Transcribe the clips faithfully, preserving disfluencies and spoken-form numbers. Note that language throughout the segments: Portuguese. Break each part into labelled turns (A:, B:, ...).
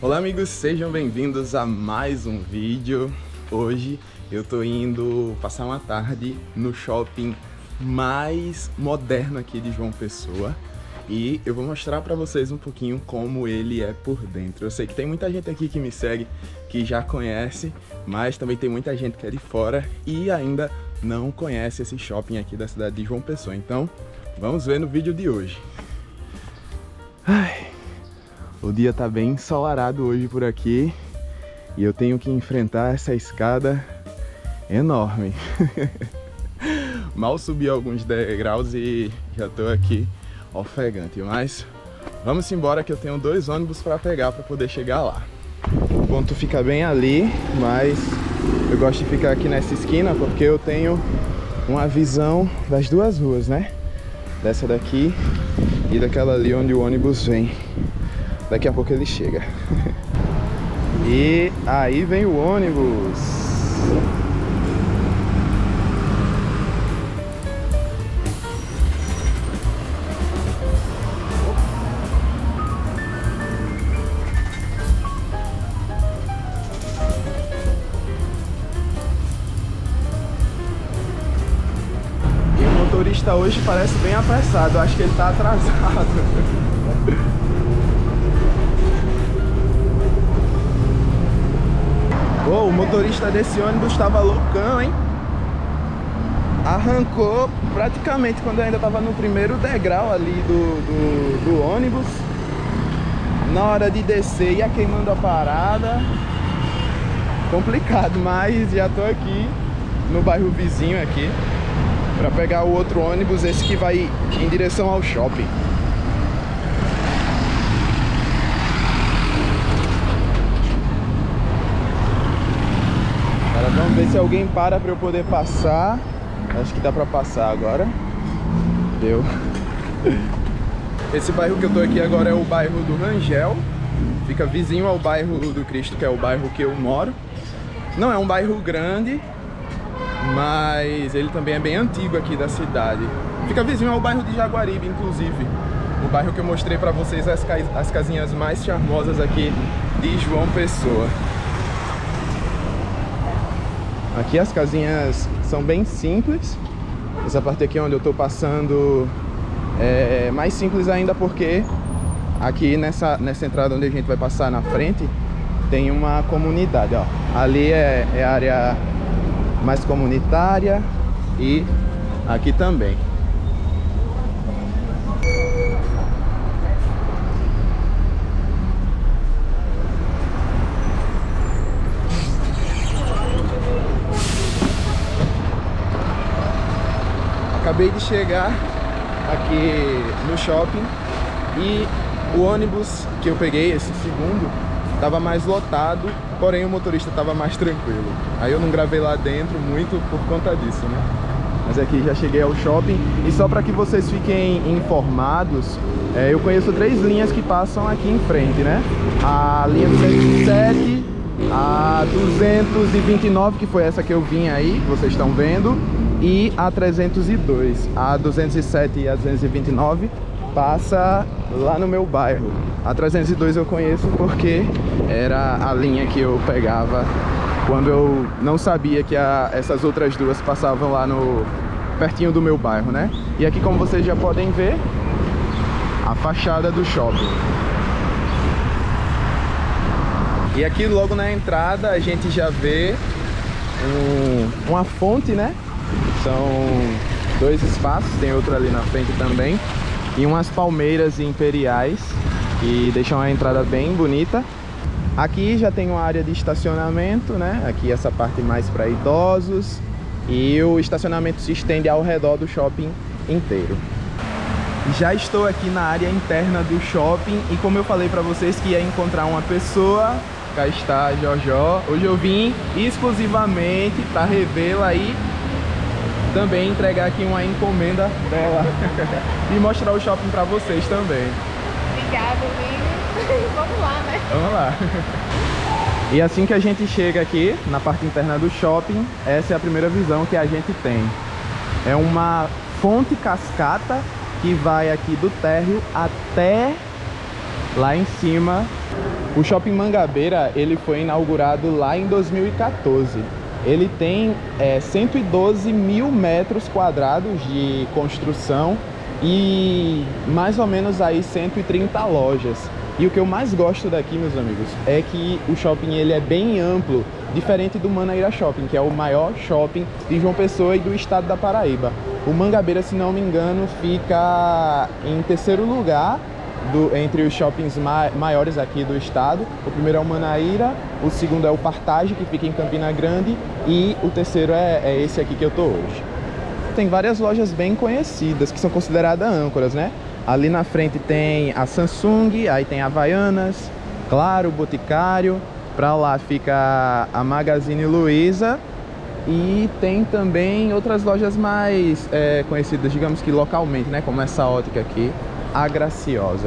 A: Olá amigos, sejam bem-vindos a mais um vídeo. Hoje eu tô indo passar uma tarde no shopping mais moderno aqui de João Pessoa e eu vou mostrar pra vocês um pouquinho como ele é por dentro. Eu sei que tem muita gente aqui que me segue, que já conhece, mas também tem muita gente que é de fora e ainda não conhece esse shopping aqui da cidade de João Pessoa. Então, vamos ver no vídeo de hoje. Ai, o dia tá bem ensolarado hoje por aqui e eu tenho que enfrentar essa escada enorme. Mal subi alguns degraus e já tô aqui ofegante, mas vamos embora que eu tenho dois ônibus para pegar para poder chegar lá. O ponto fica bem ali, mas eu gosto de ficar aqui nessa esquina porque eu tenho uma visão das duas ruas, né? Dessa daqui e daquela ali onde o ônibus vem. Daqui a pouco ele chega. E aí vem o ônibus. E o motorista hoje parece bem apressado. Eu acho que ele tá atrasado. Oh, o motorista desse ônibus estava loucão, hein? Arrancou praticamente quando eu ainda estava no primeiro degrau ali do, do, do ônibus. Na hora de descer ia queimando a parada. Complicado, mas já tô aqui no bairro vizinho aqui para pegar o outro ônibus, esse que vai em direção ao shopping. Vamos ver se alguém para para eu poder passar. Acho que dá para passar agora. Deu. Esse bairro que eu tô aqui agora é o bairro do Rangel. Fica vizinho ao bairro do Cristo, que é o bairro que eu moro. Não é um bairro grande, mas ele também é bem antigo aqui da cidade. Fica vizinho ao bairro de Jaguaribe, inclusive. O bairro que eu mostrei para vocês, as, ca... as casinhas mais charmosas aqui de João Pessoa. Aqui as casinhas são bem simples. Essa parte aqui onde eu tô passando é mais simples ainda porque aqui nessa, nessa entrada onde a gente vai passar na frente tem uma comunidade, ó. Ali é, é a área mais comunitária e aqui também. Acabei de chegar aqui no shopping e o ônibus que eu peguei, esse segundo, estava mais lotado, porém o motorista estava mais tranquilo. Aí eu não gravei lá dentro muito por conta disso, né? Mas aqui já cheguei ao shopping e só para que vocês fiquem informados, é, eu conheço três linhas que passam aqui em frente, né? A linha duzentos e sete, a duzentos e vinte e nove, que foi essa que eu vim aí, que vocês estão vendo, e a trezentos e dois. A duzentos e sete e a duzentos e vinte e nove passa lá no meu bairro. A trezentos e dois eu conheço porque era a linha que eu pegava quando eu não sabia que a, essas outras duas passavam lá no pertinho do meu bairro, né? E aqui, como vocês já podem ver, a fachada do shopping. E aqui logo na entrada a gente já vê um, uma fonte, né? São dois espaços, tem outro ali na frente também. E umas palmeiras imperiais que deixam a entrada bem bonita. Aqui já tem uma área de estacionamento, né? Aqui essa parte mais para idosos. E o estacionamento se estende ao redor do shopping inteiro. Já estou aqui na área interna do shopping e como eu falei para vocês que ia encontrar uma pessoa, cá está a Jojó. Hoje eu vim exclusivamente para revê-la e também entregar aqui uma encomenda dela e mostrar o shopping para vocês também.
B: Obrigada, Lili. Vamos lá, né?
A: Vamos lá. E assim que a gente chega aqui na parte interna do shopping, essa é a primeira visão que a gente tem. É uma fonte cascata que vai aqui do térreo até lá em cima O Shopping Mangabeira, ele foi inaugurado lá em dois mil e quatorze. Ele tem é, cento e doze mil metros quadrados de construção e mais ou menos aí cento e trinta lojas. E o que eu mais gosto daqui, meus amigos, é que o shopping ele é bem amplo, diferente do Manaíra Shopping, que é o maior shopping de João Pessoa e do estado da Paraíba. O Mangabeira, se não me engano, fica em terceiro lugar do, entre os shoppings ma maiores aqui do estado. O primeiro é o Manaíra, o segundo é o Partage, que fica em Campina Grande, e o terceiro é, é esse aqui que eu tô hoje. Tem várias lojas bem conhecidas, que são consideradas âncoras, né? Ali na frente tem a Samsung, aí tem a Havaianas, Claro, Boticário. Pra lá fica a Magazine Luiza. E tem também outras lojas mais é, conhecidas, digamos que localmente, né? Como essa ótica aqui, a Graciosa.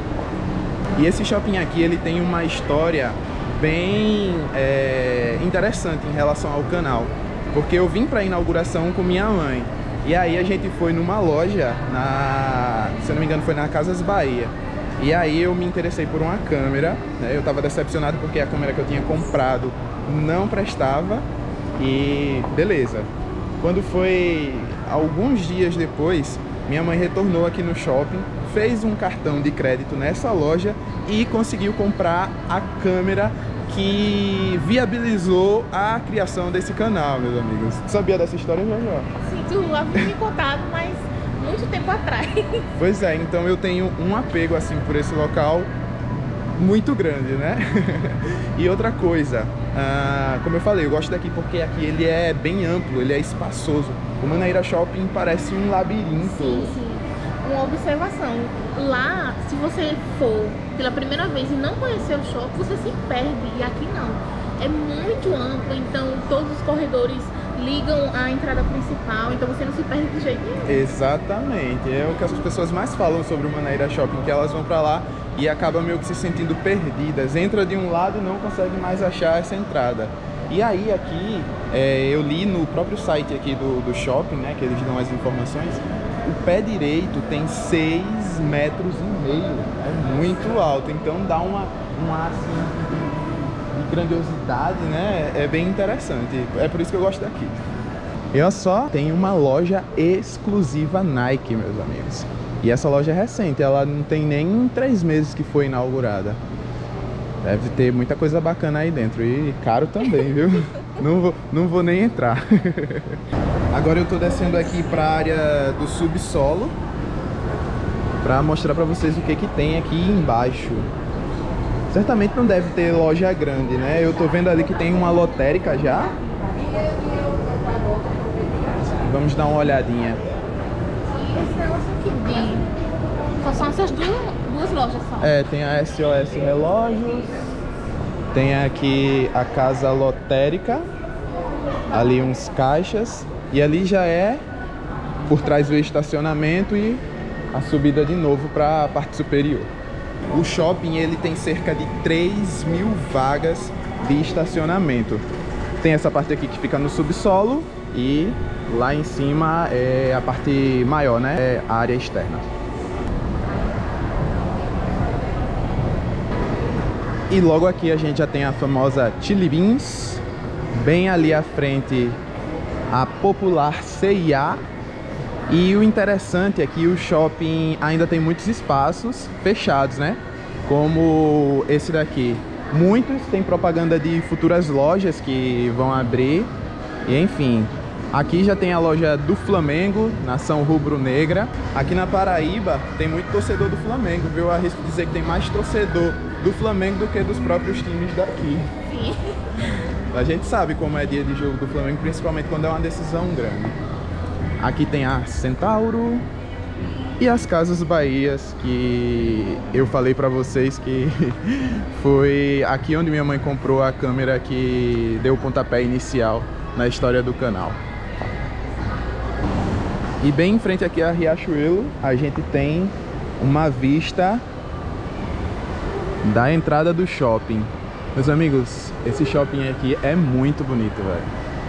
A: E esse shopping aqui, ele tem uma história bem é, interessante em relação ao canal. Porque eu vim pra inauguração com minha mãe. E aí a gente foi numa loja, na, se eu não me engano foi na Casas Bahia. E aí eu me interessei por uma câmera, né? Eu tava decepcionado porque a câmera que eu tinha comprado não prestava. E beleza. Quando foi alguns dias depois, minha mãe retornou aqui no shopping, fez um cartão de crédito nessa loja e conseguiu comprar a câmera que viabilizou a criação desse canal, meus amigos. Sabia dessa história, Jojo?
B: Sim, tu havia me contado, mas muito tempo atrás.
A: Pois é, então eu tenho um apego assim por esse local muito grande, né? E outra coisa, ah, como eu falei, eu gosto daqui porque aqui ele é bem amplo, ele é espaçoso. O Manaíra Shopping parece um labirinto.
B: Sim, sim. Uma observação, lá, se você for pela primeira vez e não conhecer o shopping, você se perde, e aqui não. É muito amplo, então todos os corredores ligam à entrada principal, então você não se perde de jeito nenhum.
A: Exatamente, é o que as pessoas mais falam sobre o Manaíra Shopping, que elas vão pra lá e acabam meio que se sentindo perdidas. Entra de um lado e não consegue mais achar essa entrada. E aí aqui, é, eu li no próprio site aqui do, do shopping, né, que eles dão as informações, o pé direito tem seis metros e meio, é muito alto, então dá uma, um ar assim, de grandiosidade, né, é bem interessante, é por isso que eu gosto daqui. E olha só, tem uma loja exclusiva Nike, meus amigos. E essa loja é recente, ela não tem nem três meses que foi inaugurada. Deve ter muita coisa bacana aí dentro e caro também, viu? Não vou, não vou nem entrar. Agora eu tô descendo aqui pra área do subsolo pra mostrar pra vocês o que que tem aqui embaixo. Certamente não deve ter loja grande, né? Eu tô vendo ali que tem uma lotérica já. Vamos dar uma olhadinha.
B: Esse negócio aqui de... Só são essas duas, duas lojas só.
A: É, tem a S O S Relógios. Tem aqui a Casa Lotérica. Ali uns caixas. E ali já é por trás do estacionamento e a subida de novo para a parte superior. O shopping ele tem cerca de três mil vagas de estacionamento. Tem essa parte aqui que fica no subsolo e lá em cima é a parte maior, né? É a área externa. E logo aqui a gente já tem a famosa Chili Beans. Bem ali à frente a popular C e A. E o interessante é que o shopping ainda tem muitos espaços fechados, né? Como esse daqui. Muitos tem propaganda de futuras lojas que vão abrir. E enfim, aqui já tem a loja do Flamengo, nação rubro-negra. Aqui na Paraíba tem muito torcedor do Flamengo, viu? Eu arrisco dizer que tem mais torcedor do Flamengo do que dos próprios times daqui.
B: Sim.
A: A gente sabe como é dia de jogo do Flamengo, principalmente quando é uma decisão grande. Aqui tem a Centauro e as Casas Bahias, que eu falei pra vocês que foi aqui onde minha mãe comprou a câmera que deu o pontapé inicial na história do canal. E bem em frente aqui a Riachuelo, a gente tem uma vista da entrada do shopping. Meus amigos, esse shopping aqui é muito bonito, velho.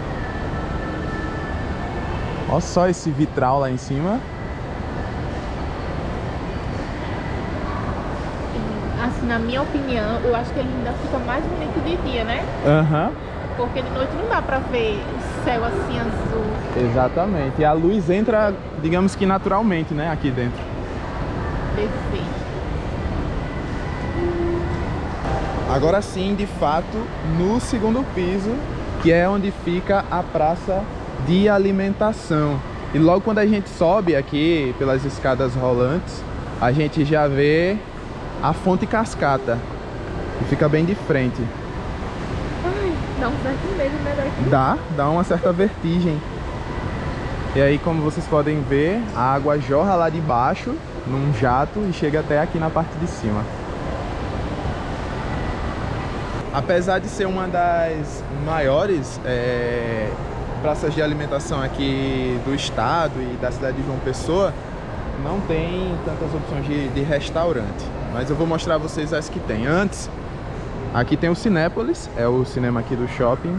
A: Olha só esse vitral lá em cima.
B: Assim, assim, na minha opinião, eu acho que ele ainda fica mais bonito de dia, né?
A: Aham. Uhum.
B: Porque de noite não dá pra ver o céu assim azul.
A: Exatamente. E a luz entra, digamos que naturalmente, né? Aqui dentro.
B: Perfeito.
A: Agora sim, de fato, no segundo piso, que é onde fica a praça de alimentação. E logo quando a gente sobe aqui pelas escadas rolantes, a gente já vê a fonte cascata, que fica bem de frente.
B: Ai, dá um certo medo, né, daqui?
A: Dá, dá uma certa vertigem. E aí, como vocês podem ver, a água jorra lá de baixo, num jato, e chega até aqui na parte de cima. Apesar de ser uma das maiores é, praças de alimentação aqui do estado e da cidade de João Pessoa, não tem tantas opções de, de restaurante. Mas eu vou mostrar a vocês as que tem. Antes, aqui tem o Cinépolis, é o cinema aqui do shopping.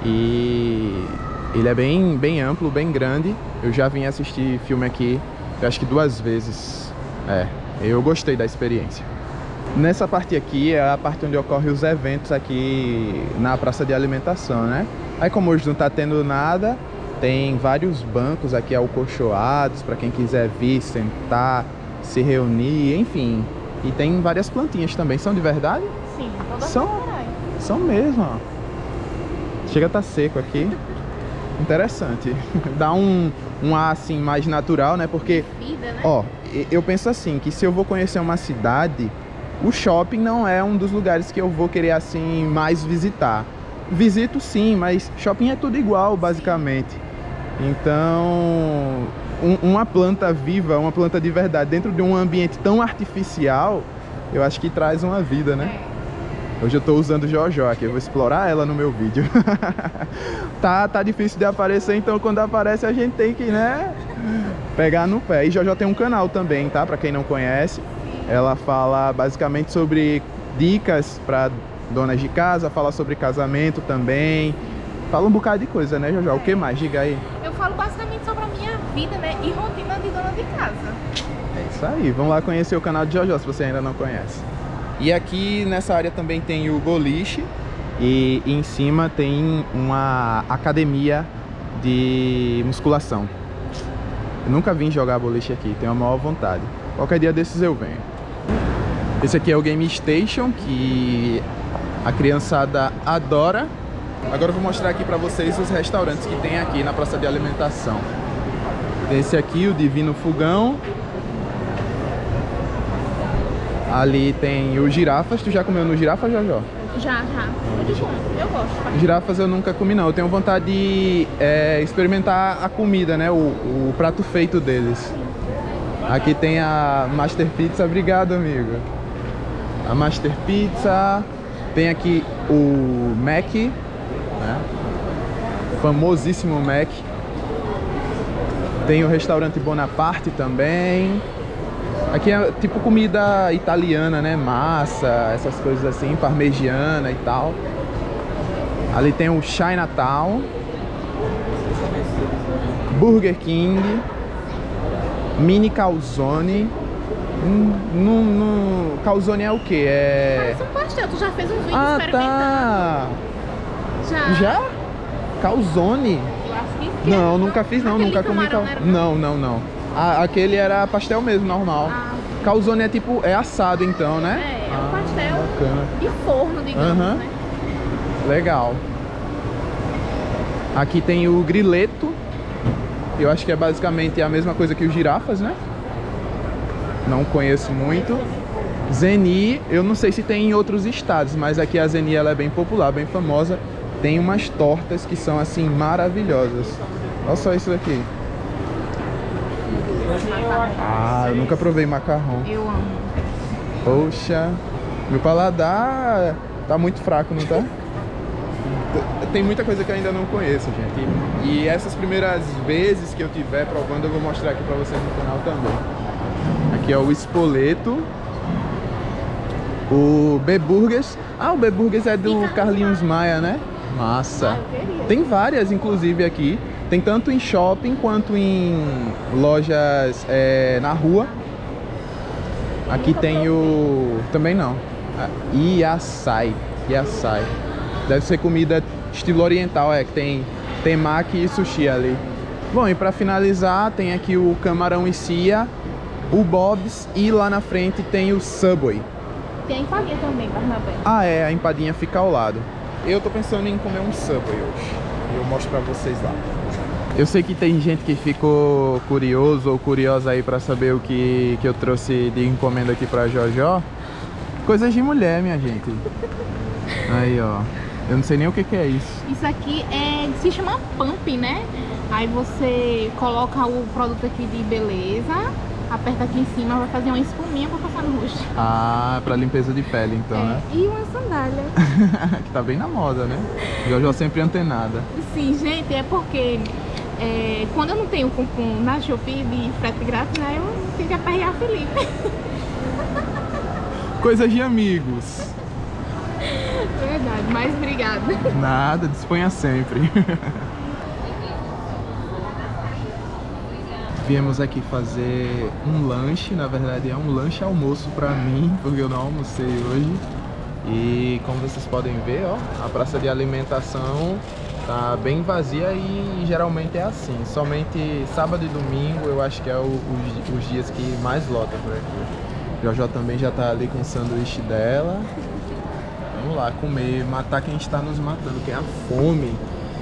A: E ele é bem, bem amplo, bem grande. Eu já vim assistir filme aqui, eu acho que duas vezes. É, eu gostei da experiência. Nessa parte aqui é a parte onde ocorrem os eventos aqui na praça de alimentação, né? Aí como hoje não tá tendo nada, tem vários bancos aqui acolchoados para quem quiser vir, sentar, se reunir, enfim. E tem várias plantinhas também. São de verdade?
B: Sim, todas
A: são, são mesmo, ó. Chega a estar seco aqui. Interessante. Dá um, um ar assim mais natural, né? Porque,
B: vida, né?
A: Ó, eu penso assim, que se eu vou conhecer uma cidade, o shopping não é um dos lugares que eu vou querer assim mais visitar. Visito sim, mas shopping é tudo igual, basicamente. Então, um, uma planta viva, uma planta de verdade, dentro de um ambiente tão artificial, eu acho que traz uma vida, né? É. Hoje eu tô usando Jojo aqui, eu vou explorar ela no meu vídeo. tá, tá difícil de aparecer, então quando aparece a gente tem que, né, pegar no pé. E Jojo tem um canal também, tá? Pra quem não conhece. Ela fala basicamente sobre dicas para donas de casa, fala sobre casamento também. Fala um bocado de coisa, né, Jojo? É. O que mais? Diga aí.
B: Eu falo basicamente sobre a minha vida, né? E rotina de dona de casa.
A: É isso aí. Vamos lá conhecer o canal de Jojo, se você ainda não conhece. E aqui nessa área também tem o boliche. E em cima tem uma academia de musculação. Eu nunca vim jogar boliche aqui, tenho a maior vontade. Qualquer dia desses eu venho. Esse aqui é o Game Station, que a criançada adora. Agora eu vou mostrar aqui pra vocês os restaurantes que tem aqui na praça de alimentação. Tem esse aqui, o Divino Fogão. Ali tem o Girafas. Tu já comeu no Girafas, Jojo?
B: Já, já. Muito bom. Eu gosto.
A: Girafas eu nunca comi não. Eu tenho vontade de é, experimentar a comida, né? O, o prato feito deles. Aqui tem a Master Pizza. Obrigado, amigo. A Master Pizza. Tem aqui o Mac, né? Famosíssimo Mac. Tem o restaurante Bonaparte também. Aqui é tipo comida italiana, né? Massa, essas coisas assim, parmegiana e tal. Ali tem o Chinatown, Burger King, Mini Calzone. No, no... Calzone é o que? É...
B: Parece um pastel, tu já fez um vídeo
A: ah,
B: experimentando.
A: Tá.
B: Já?
A: Já? Calzone?
B: Eu acho que sim.
A: Não, nunca fiz não, nunca comi cal... Não, não, não. Ah, aquele era pastel mesmo, normal. Ah. Calzone é tipo, é assado então, né?
B: É, é um
A: ah,
B: pastel
A: bacana.
B: de forno, digamos,
A: uhum.
B: né?
A: Legal. Aqui tem o Grileto. Eu acho que é basicamente a mesma coisa que os Girafas, né? Não conheço muito. Zeni, eu não sei se tem em outros estados, mas aqui a Zeni ela é bem popular, bem famosa. Tem umas tortas que são assim maravilhosas. Olha só isso daqui. Ah, eu nunca provei macarrão.
B: Eu amo.
A: Poxa, meu paladar tá muito fraco, não tá? Tem muita coisa que eu ainda não conheço, gente. E essas primeiras vezes que eu tiver provando, eu vou mostrar aqui pra vocês no canal também. Aqui é o Spoleto. O B-Burgers. Ah, o B-Burgers é do Carlinhos Maia, né? Massa. Tem várias, inclusive, aqui. Tem tanto em shopping quanto em lojas é, na rua. Aqui tem o... Também não. Yassai. Yassai. Deve ser comida estilo oriental, é que tem temaki e sushi ali. Bom, e pra finalizar tem aqui o camarão e cia, o Bob's e lá na frente tem o Subway.
B: Tem a empadinha também, Barnabé.
A: Ah é, a empadinha fica ao lado. Eu tô pensando em comer um Subway hoje. Eu mostro pra vocês lá. Eu sei que tem gente que ficou curioso ou curiosa aí pra saber o que, que eu trouxe de encomenda aqui pra Jojó. Coisas de mulher, minha gente. Aí, ó. Eu não sei nem o que, que é isso.
B: Isso aqui é, se chama pump, né? Aí você coloca o produto aqui de beleza, aperta aqui em cima, vai fazer uma espuminha pra passar no rosto.
A: Ah, pra limpeza de pele então,
B: é,
A: né?
B: E uma sandália.
A: Que tá bem na moda, né? Jojó sempre antenada.
B: Sim, gente, é porque é, quando eu não tenho cupom na Shopee de frete grátis, né, eu tenho que aperrear Felipe.
A: Coisas de amigos.
B: Verdade, mas obrigada.
A: Nada, disponha sempre. Viemos aqui fazer um lanche, na verdade é um lanche almoço pra mim, porque eu não almocei hoje. E como vocês podem ver, ó, a praça de alimentação tá bem vazia e geralmente é assim. Somente sábado e domingo eu acho que é o, os, os dias que mais lota por aqui. Jojó também já tá ali com o sanduíche dela. Vamos lá comer, matar quem está nos matando, que é a fome.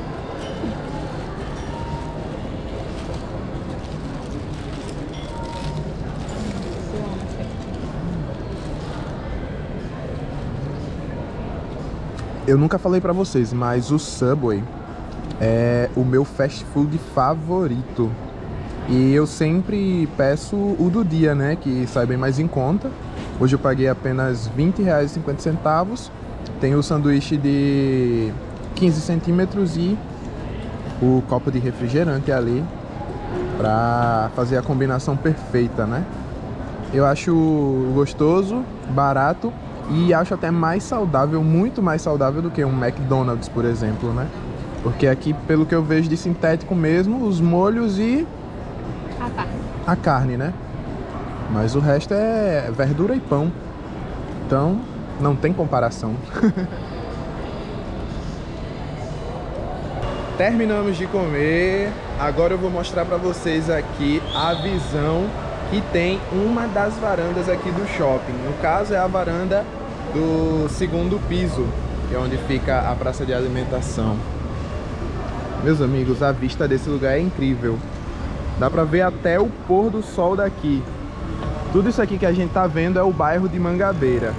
A: Eu nunca falei pra vocês, mas o Subway é o meu fast food favorito. E eu sempre peço o do dia, né? Que sai bem mais em conta. Hoje eu paguei apenas vinte reais e cinquenta centavos. Tem o sanduíche de quinze centímetros e o copo de refrigerante ali pra fazer a combinação perfeita, né? Eu acho gostoso, barato e acho até mais saudável, muito mais saudável do que um McDonald's, por exemplo, né? Porque aqui, pelo que eu vejo de sintético mesmo, os molhos e
B: a carne,
A: a carne, né? Mas o resto é verdura e pão. Então, não tem comparação. Terminamos de comer. Agora eu vou mostrar pra vocês aqui a visão que tem uma das varandas aqui do shopping. No caso é a varanda do segundo piso, que é onde fica a praça de alimentação. Meus amigos, a vista desse lugar é incrível. Dá pra ver até o pôr do sol daqui. Tudo isso aqui que a gente tá vendo é o bairro de Mangabeira,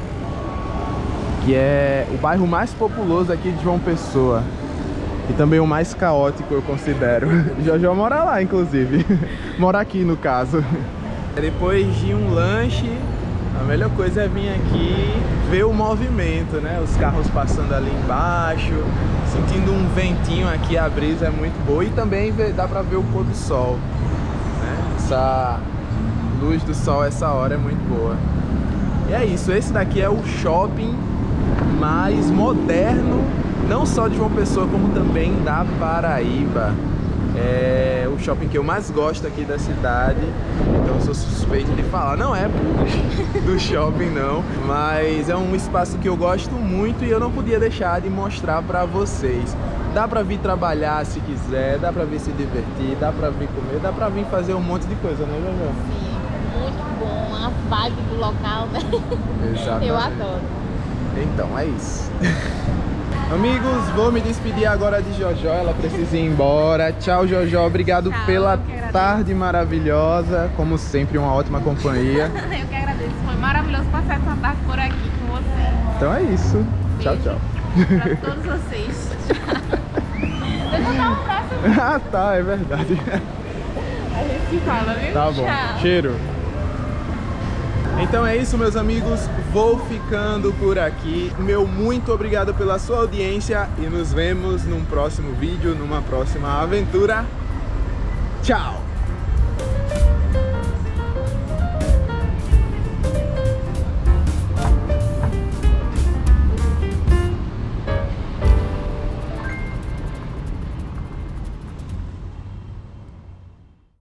A: que é o bairro mais populoso aqui de João Pessoa. E também o mais caótico, eu considero. Jojó mora lá, inclusive. Mora aqui, no caso. Depois de um lanche, a melhor coisa é vir aqui ver o movimento, né? Os carros passando ali embaixo, sentindo um ventinho aqui, a brisa é muito boa. E também dá pra ver o pôr do sol, né? Essa luz do sol, essa hora é muito boa. E é isso, esse daqui é o shopping mais moderno, não só de João Pessoa, como também da Paraíba. É o shopping que eu mais gosto aqui da cidade, então eu sou suspeito de falar. Não é do shopping não, mas é um espaço que eu gosto muito e eu não podia deixar de mostrar pra vocês. Dá pra vir trabalhar se quiser, dá pra vir se divertir, dá pra vir comer, dá pra vir fazer um monte de coisa, né, Jojó?
B: Sim, muito bom, a vibe do local, né?
A: Exatamente.
B: Eu adoro.
A: Então, é isso. Amigos, vou me despedir agora de Jojó, ela precisa ir embora. Tchau, Jojó, obrigado
B: Tchau,
A: pela tarde maravilhosa, como sempre, uma ótima companhia.
B: Eu que agradeço, foi maravilhoso passar essa tarde por aqui com você.
A: Então é isso.
B: Beijo.
A: Tchau, tchau.
B: Pra todos vocês. Deixa eu dar um abraço.
A: Ah, tá, é verdade.
B: A gente se fala, viu?
A: Tá bom,
B: Tchau.
A: cheiro. Então é isso, meus amigos, vou ficando por aqui. Meu muito obrigado pela sua audiência e nos vemos num próximo vídeo, numa próxima aventura. Tchau!